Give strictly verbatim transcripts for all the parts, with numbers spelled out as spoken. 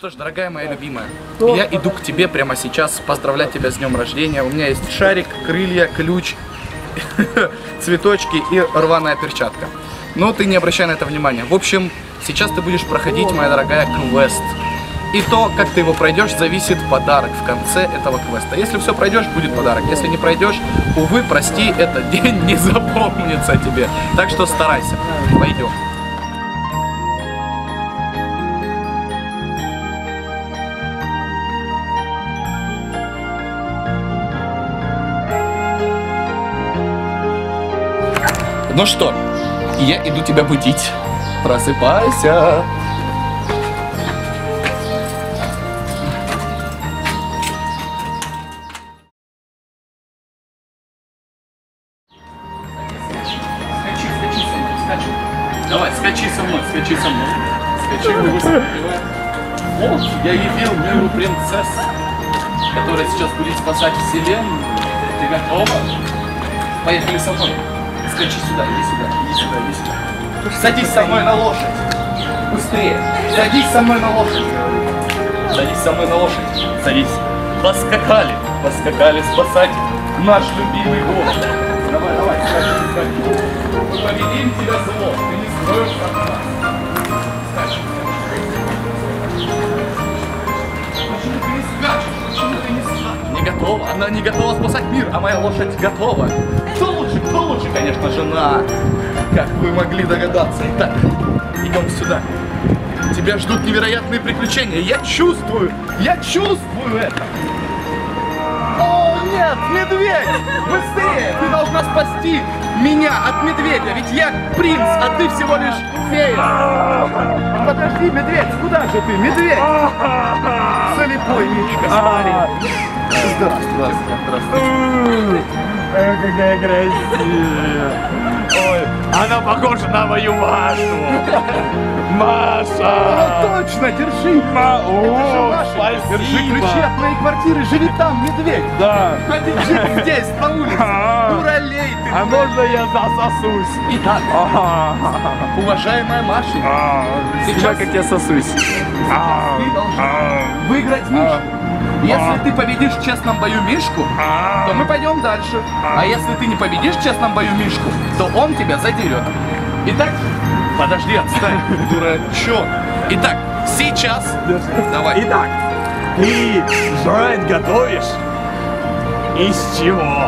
что ж, дорогая моя любимая, я иду к тебе прямо сейчас поздравлять тебя с днем рождения. У меня есть шарик, крылья, ключ, цветочки и рваная перчатка. Но ты не обращай на это внимания. В общем, сейчас ты будешь проходить, моя дорогая, квест. И то, как ты его пройдешь, зависит подарок в конце этого квеста. Если все пройдешь, будет подарок. Если не пройдешь, увы, прости, этот день не запомнится тебе. Так что старайся. Пойдем. Ну что, я иду тебя будить. Просыпайся. Давай, скачи со мной, скачи со мной. Скачи, мы Вот, я явил миру принцесс, которая сейчас будет спасать вселенную. Ты готова? Поехали со мной. Скачи сюда, иди сюда, иди сюда, иди сюда. Садись со мной на лошадь. Быстрее. Садись со мной на лошадь. Садись со мной на лошадь. Садись. Поскакали. Поскакали спасать наш любимый город. Давай, давай, скачи, скачи. Мы победим тебя, зло. Ты не скроешь от нас. Скачи. Почему ты не скачешь? Почему ты не скачешь? Не готова. Она не готова спасать мир, а моя лошадь готова. Кто лучше? Кто лучше? Конечно, жена. Как вы могли догадаться. Итак, идем сюда. Тебя ждут невероятные приключения. Я чувствую. Я чувствую это. О, нет, медведь! Быстрее! Ты должна спасти меня от медведя. Ведь я принц, а ты всего лишь фея. Подожди, медведь, куда же ты? Медведь! Слепой Мишка, смотри. Здравствуй, здравствуй, здравствуй. Ой, какая красивая. Ой, она похожа на мою Машу. Маша! А, точно, держи! Ма... О, О, Маша, спасибо! держи ключи от моей квартиры, живи там, медведь! Да! Хватит жить здесь, на улице! Дуралей ты! А можно я засосусь? Итак, уважаемая Маша, Сейчас как я сосусь. ты должна выиграть Мишку. Если ты победишь в честном бою Мишку, то мы пойдем дальше. А если ты не победишь в честном бою Мишку, то он тебя задерет. Итак, подожди, отстань, дурачок. Итак, сейчас, давай. Итак, ты жрать готовишь? Из чего?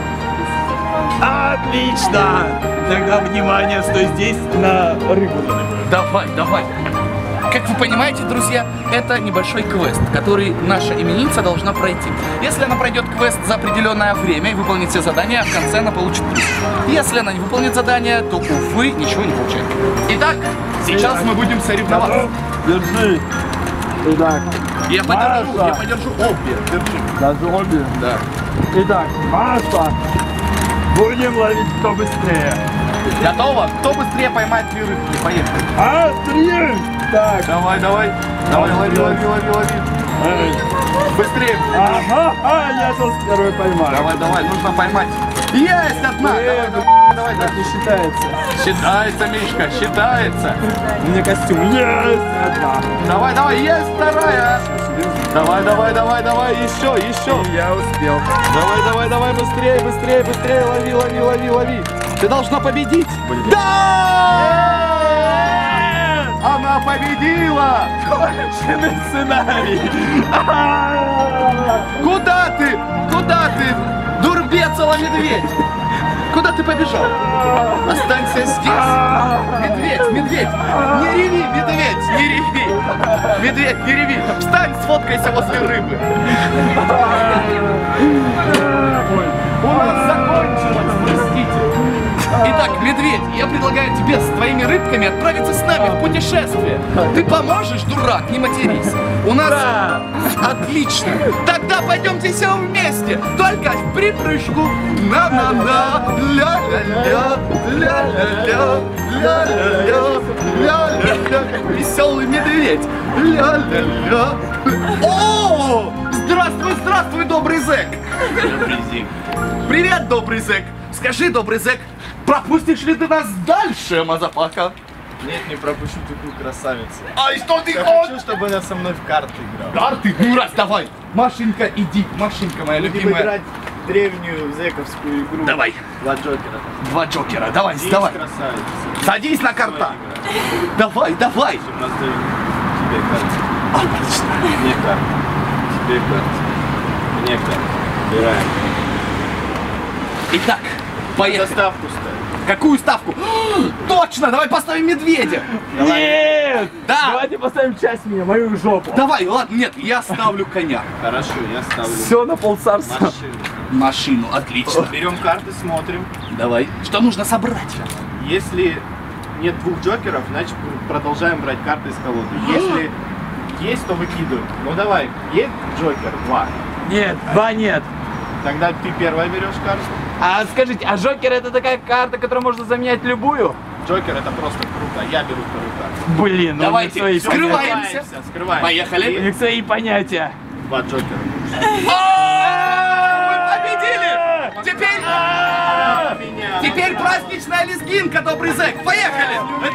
Отлично! Тогда внимание, стой здесь на рыбу. Давай, давай. Как вы понимаете, друзья, это небольшой квест, который наша именинница должна пройти. Если она пройдет квест за определенное время и выполнит все задания, в конце она получит приз. Если она не выполнит задание, то, увы, ничего не получает. Итак, сейчас мы будем соревноваться. Держи. Итак, Я подержу, Маша. я подержу обе. Держи. даже обе. Да. Итак, Маша, будем ловить кто быстрее. Готово? Кто быстрее поймает две рыбки? Поехали. А, три! Так. Давай, давай. Давай, лови, лови, лови, лови. Эй. Быстрее. Ага, а, я сейчас первый поймаю. Давай, давай, нужно поймать. Есть одна. Э, Давай, давай, Так давай. не считается. Считается, Мишка, считается. Мне костюм. Есть! Одна. Давай, давай, есть вторая. Давай, давай, давай, давай, еще, еще. Я успел. Давай, давай, давай, быстрее, быстрее, быстрее, лови, лови, лови, лови. Ты должна победить. Да! Она победила! Конченый сценарий. Куда ты? Куда ты? Дурбецела медведь! Куда ты побежал? Останься здесь! Медведь, медведь! Не реви, медведь, не реви! Медведь, не реви! Встань, сфоткайся возле рыбы! У нас закончилось, простите! Итак, медведь, я предлагаю тебе с твоими рыбками отправиться с нами в путешествие. Ты поможешь, дурак, не матерись. У нас... Да. Отлично. Тогда пойдемте все вместе. Только в припрыжку. На-на-на. Ля-ля-ля. Ля-ля-ля. Ля-ля-ля. Ля-ля-ля. Веселый медведь. Ля-ля-ля. О! Здравствуй, здравствуй, добрый зэк. Добрый день. Привет, добрый зэк. Скажи, добрый зэк, пропустишь ли ты нас дальше, мазафака? Нет, не пропущу такую красавицу. Ай, что ты Я хочешь? хочу, чтобы она со мной в карты играла. Карты? Ну раз, давай. Машенька, иди. Машенька моя Будем любимая. играть в древнюю зэковскую игру. Давай. Два Джокера. Два Джокера. Давай, Здесь давай. красавица. Садись на карта. Давай, давай. У нас дают тебе карты. Отлично. Мне карты. Тебе карты. Мне карты. Убираем. Итак, поехали. Заставку ставь. Какую ставку? Точно, давай поставим медведя. Нет! Да. Давайте поставим часть меня, мою жопу. Давай, ладно, нет, я ставлю коня. Хорошо, я ставлю Все на полцарства. машину. Машину, отлично. Берем карты, смотрим. Давай. Что нужно собрать? Если нет двух Джокеров, значит продолжаем брать карты из колоды. Если есть, то выкидываем. Ну давай, есть Джокер? Два. Нет, два нет. Тогда ты первая берешь карту. А скажите, а Джокер это такая карта, которую можно заменять любую? Джокер это просто круто. Я беру вторую карту. Блин, ну Давайте, у них свои скрывай. понятия. Скрываемся. Скрываемся. Поехали. У них свои понятия. Два Джокера. Мы победили! Теперь... Меня. Теперь праздничная лезгинка, добрый зэк. Поехали!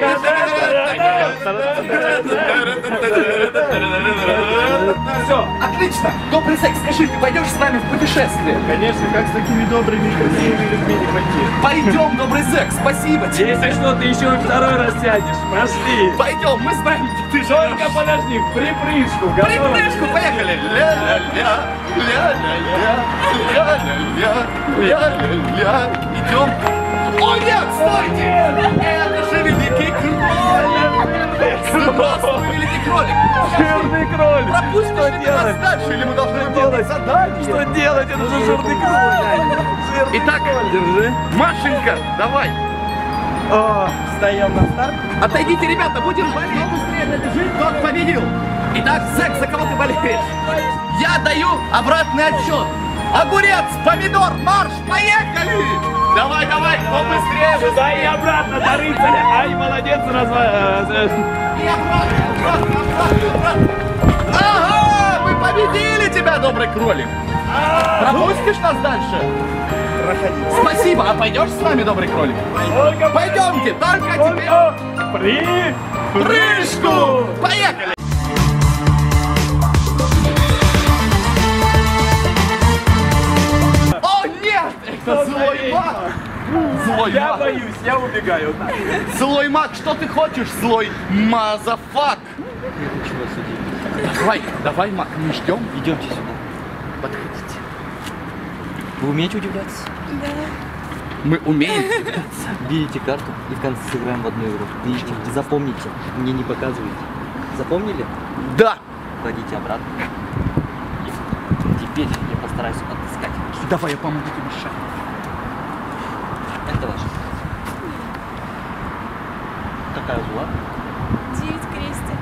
Все. Отлично! Добрый зэк, скажи, ты пойдешь с нами в путешествие? Конечно, как с такими добрыми и красивыми людьми не пойти. Пойдем, добрый зэк, спасибо тебе. Если что, ты еще и второй раз сядешь. Пошли. Пойдем, мы знаем, где ты Только живешь. подожди, в припрыжку. Готов? Припрыжку, поехали! Ля-ля-ля, ля-ля-ля, ля-ля-ля, ля-ля-ля. Идем. О нет, стойте! Это же великий кролик! Здравствуй, великий кролик! Жирный кролик. Пропустишь Что ли ты нас делать? дальше, или мы должны Что делать делать? задание? Что делать? Это же жирный кролик. Жирный Итак, кролик. Держи. Машенька, давай! О, встаем на старт. Отойдите, ребята, будем болеть! Кто быстрее добежит, тот победил! Итак, зэк, за кого ты болеешь? Я даю обратный отсчет! Огурец, помидор, марш, поехали! Давай, давай, кто быстрее! Сюда и обратно до рыцаря. Ай, молодец, разва... И обратно, обратно, обратно, обратно! Ага, мы победили тебя, добрый кролик! Пропустишь нас дальше? Проходи. Спасибо, а пойдешь с нами, добрый кролик? Только Пойдемте, только теперь... Только при... Прыжку! Поехали! О нет! Это злой маг! Злой Я маг! боюсь, я убегаю. Злой маг, что ты хочешь, злой мазафак? Давай, давай, маг, не ждем. Идемте сюда. Подходите. Вы умеете удивляться? Мы умеем. Берите карту и в конце сыграем в одну игру. Видите, запомните, мне не показывайте. Запомнили? Да. Кладите обратно. И теперь я постараюсь отыскать. Давай, я помогу тебе шаг. Это ваше. Какая была? Девять крестик.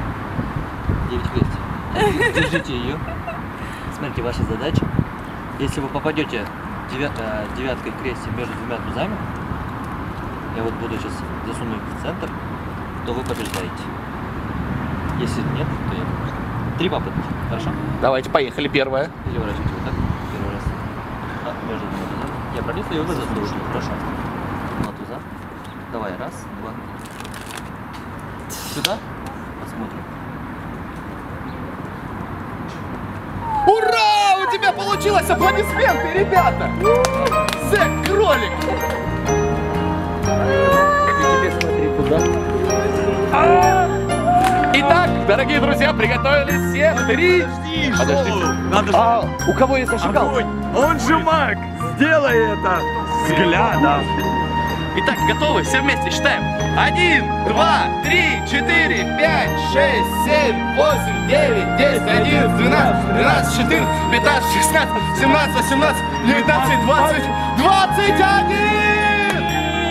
девять крестиков. Держите ее. Смотрите, ваша задача. Если вы попадете девя- э, девяткой крестик между двумя тузами, я вот буду сейчас засуну их в центр, то вы побеждаете. Если нет, то я побеждаю. Три попытки, хорошо? Давайте, поехали, первая. Переворачивайте вот так. Первый раз. А, между двумя тузами. Я пролез, и вы заслужили. Хорошо. Два туза. Давай, раз, два. Сюда. Посмотрим. Ура! У тебя получилось! Аплодисменты, ребята! Зэк, кролик! И теперь смотри туда. Итак, дорогие друзья, приготовились все. Три. Подождите. Надо же... А, у кого есть зажигалка? Огонь! Он же маг! Сделай это! Взглядом! Итак, готовы? Все вместе считаем. Один, два, три, четыре, пять, шесть, семь, восемь, девять, десять, одиннадцать, двенадцать, тринадцать, четырнадцать, пятнадцать, шестнадцать, семнадцать, восемнадцать, девятнадцать, двадцать, двадцать один!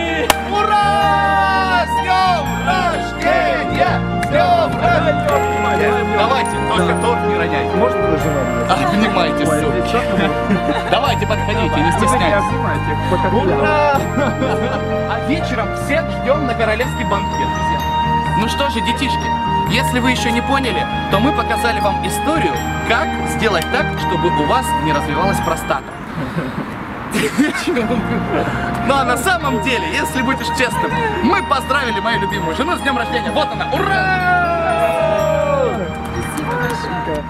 Ура! С днем рождения! С днем рождения! Давайте, только торт не роняйте. Можно даже Обнимайте, суки. Давайте, подходите, не стесняйтесь. Ура! А вечером всех ждем на королевский банкет, друзья. Ну что же, детишки, если вы еще не поняли, то мы показали вам историю, как сделать так, чтобы у вас не развивалась простата. Ну а на самом деле, если быть уж честным, мы поздравили мою любимую жену с днем рождения. Вот она! Ура! Спасибо большое.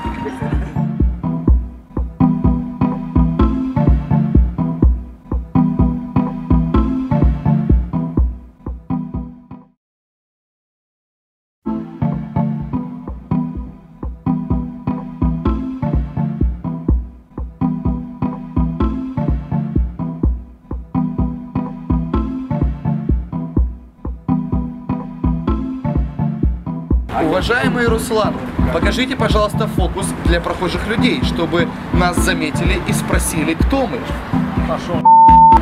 Уважаемый Руслан, покажите, пожалуйста, фокус для прохожих людей, чтобы нас заметили и спросили, кто мы. Пошел.